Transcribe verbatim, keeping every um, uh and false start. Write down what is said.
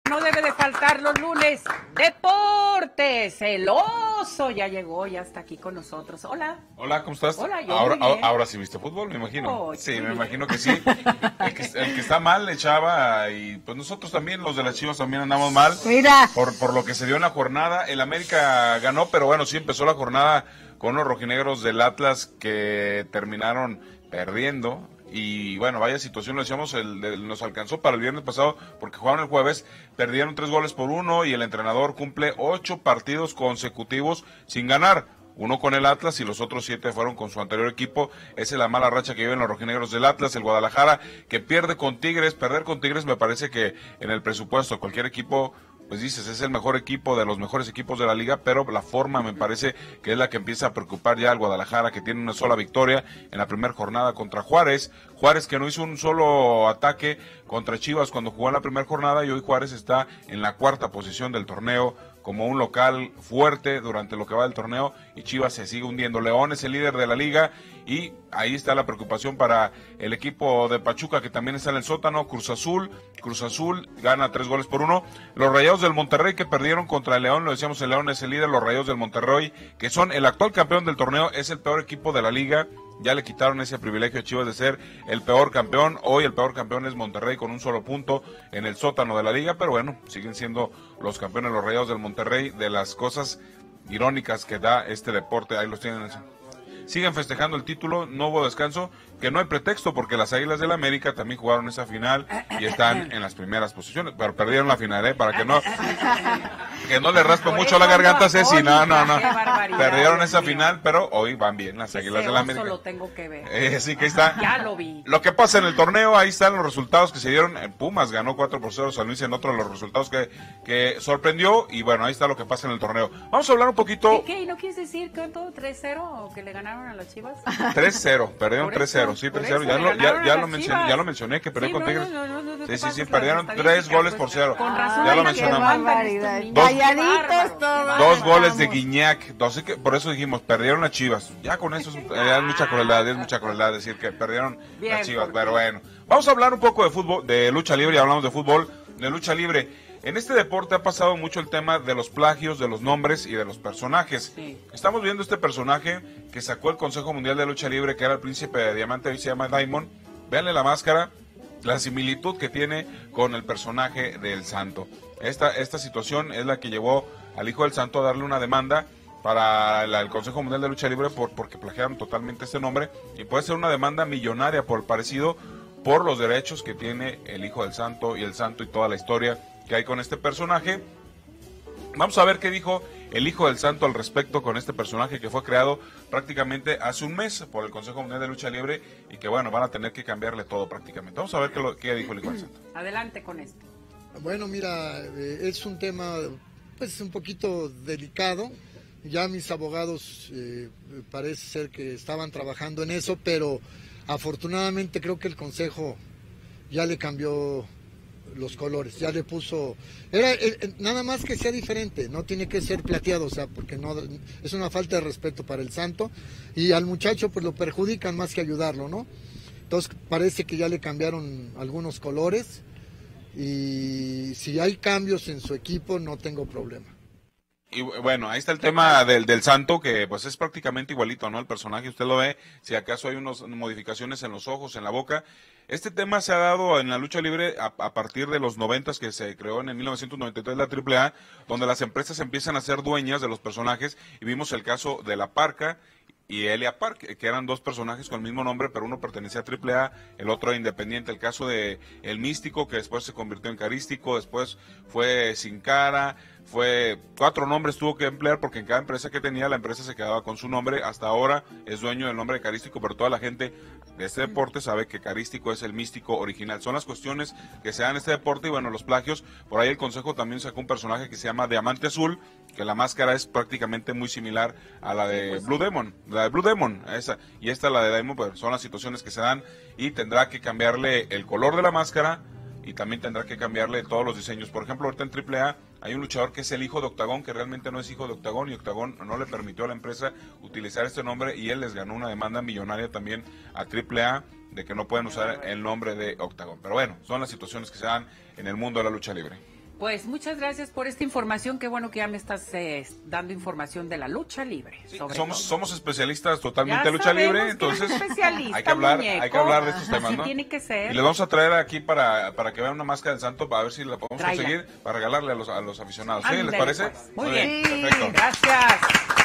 No debe de faltar los lunes. Deportes. El oso ya llegó, ya está aquí con nosotros. Hola. Hola, ¿cómo estás? Hola, yo ahora, muy bien. ahora sí viste fútbol, me imagino. Oh, sí, sí. me imagino que sí. El que, el que está mal, Chava, y pues nosotros también, los de las Chivas también andamos mal. Mira. Por, por lo que se dio en la jornada. El América ganó, pero bueno, sí empezó la jornada con los rojinegros del Atlas que terminaron perdiendo. Y bueno, vaya situación, lo decíamos, el, el, nos alcanzó para el viernes pasado porque jugaron el jueves, perdieron tres goles por uno y el entrenador cumple ocho partidos consecutivos sin ganar, uno con el Atlas y los otros siete fueron con su anterior equipo. Esa es la mala racha que viven los rojinegros del Atlas. El Guadalajara que pierde con Tigres, perder con Tigres me parece que en el presupuesto cualquier equipo, pues dices, es el mejor equipo de los mejores equipos de la liga, pero la forma me parece que es la que empieza a preocupar ya al Guadalajara, que tiene una sola victoria en la primera jornada contra Juárez. Juárez que no hizo un solo ataque contra Chivas cuando jugó en la primera jornada y hoy Juárez está en la cuarta posición del torneo como un local fuerte durante lo que va del torneo y Chivas se sigue hundiendo. León es el líder de la liga y ahí está la preocupación para el equipo de Pachuca que también está en el sótano. Cruz Azul, Cruz Azul gana tres goles por uno. Los Rayados del Monterrey que perdieron contra el León, lo decíamos, el León es el líder. Los Rayados del Monterrey que son el actual campeón del torneo, es el peor equipo de la liga. Ya le quitaron ese privilegio a Chivas de ser el peor campeón. Hoy el peor campeón es Monterrey con un solo punto en el sótano de la liga, pero bueno, siguen siendo los campeones los Rayados del Monterrey. De las cosas irónicas que da este deporte, ahí los tienen. Siguen festejando el título, no hubo descanso, que no hay pretexto porque las Águilas del América también jugaron esa final y están en las primeras posiciones, pero perdieron la final, ¿eh? Para que no que no le raspe mucho la garganta a Ceci, no, no, no, perdieron esa final, pero hoy van bien las Águilas del América. Lo tengo que ver. Eh, sí, que ahí está. Ya lo vi. Lo que pasa en el torneo, ahí están los resultados que se dieron. Pumas ganó cuatro por cero, San Luis en otro de los resultados que, que sorprendió, y bueno, ahí está lo que pasa en el torneo. Vamos a hablar un poquito. ¿Qué? ¿Y no quieres decir que todo tres cero o que le ganaron a las Chivas? tres cero, perdieron tres cero, sí, tres cero, ya lo, ya, ya, lo mencioné, ya lo mencioné, que perdió sí, con no, Tigres. No, no, no, no, sí, sí, sí, perdieron tres goles por cero. Con razón, ya lo mencionamos. Dos, todos. Dos goles de Guiñac, así que por eso dijimos, perdieron a Chivas. Ya con eso es, es mucha crueldad, es mucha crueldad decir que perdieron Bien, a Chivas, pero bueno. Vamos a hablar un poco de fútbol, de lucha libre, ya hablamos de fútbol, de lucha libre. En este deporte ha pasado mucho el tema de los plagios, de los nombres y de los personajes. Sí. Estamos viendo este personaje que sacó el Consejo Mundial de Lucha Libre, que era el príncipe de Diamante, hoy se llama Diamond. Véanle la máscara, la similitud que tiene con el personaje del Santo. Esta, esta situación es la que llevó al hijo del Santo a darle una demanda para la, el Consejo Mundial de Lucha Libre por, porque plagiaron totalmente este nombre, y puede ser una demanda millonaria por el parecido, por los derechos que tiene el hijo del Santo y el Santo y toda la historia que hay con este personaje. Vamos a ver qué dijo el hijo del Santo al respecto con este personaje que fue creado prácticamente hace un mes por el Consejo Mundial de Lucha Libre y que bueno, van a tener que cambiarle todo prácticamente. Vamos a ver qué, lo, qué dijo el hijo del Santo. Adelante con esto. Bueno, mira, eh, es un tema pues un poquito delicado. Ya mis abogados eh, parece ser que estaban trabajando en eso, pero afortunadamente creo que el Consejo ya le cambió los colores, ya le puso, era eh, nada más que sea diferente, no tiene que ser plateado, o sea, porque no es una falta de respeto para el Santo, y al muchacho pues lo perjudican más que ayudarlo, ¿no? Entonces parece que ya le cambiaron algunos colores, y si hay cambios en su equipo no tengo problema. Y bueno, ahí está el tema del, del Santo, que pues es prácticamente igualito, ¿no? El personaje, usted lo ve, si acaso hay unas modificaciones en los ojos, en la boca. Este tema se ha dado en la lucha libre a, a partir de los noventas, que se creó en el mil novecientos noventa y tres la triple A, donde las empresas empiezan a ser dueñas de los personajes, y vimos el caso de La Parca y Elia Park, que eran dos personajes con el mismo nombre, pero uno pertenecía a triple A, el otro era independiente. El caso de El Místico, que después se convirtió en Carístico, después fue Sin Cara, fue cuatro nombres tuvo que emplear porque en cada empresa que tenía la empresa se quedaba con su nombre. Hasta ahora es dueño del nombre de Carístico, pero toda la gente de este deporte sabe que Carístico es el Místico original. Son las cuestiones que se dan en este deporte y bueno, los plagios. Por ahí el Consejo también sacó un personaje que se llama Diamante Azul, que la máscara es prácticamente muy similar a la de Blue Demon, la de Blue Demon, esa, y esta la de Diamond, pues son las situaciones que se dan, y tendrá que cambiarle el color de la máscara y también tendrá que cambiarle todos los diseños. Por ejemplo, ahorita en triple A hay un luchador que es el hijo de Octagón, que realmente no es hijo de Octagón, y Octagón no le permitió a la empresa utilizar este nombre, y él les ganó una demanda millonaria también a triple A de que no pueden usar el nombre de Octagón. Pero bueno, son las situaciones que se dan en el mundo de la lucha libre. Pues muchas gracias por esta información. Qué bueno que ya me estás eh, dando información de la lucha libre. Sí, sobre somos, todo. somos especialistas totalmente Ya de lucha libre, sabemos que eres entonces especialista, hay que hablar, muñeco. hay que hablar de estos temas, Así ¿no? tiene que ser. Y les vamos a traer aquí para, para que vean una máscara del santo, para ver si la podemos Tráela. conseguir, para regalarle a los, a los aficionados. ¿Sí? Ándale, ¿Les parece? pues. Muy bien. Perfecto. Gracias.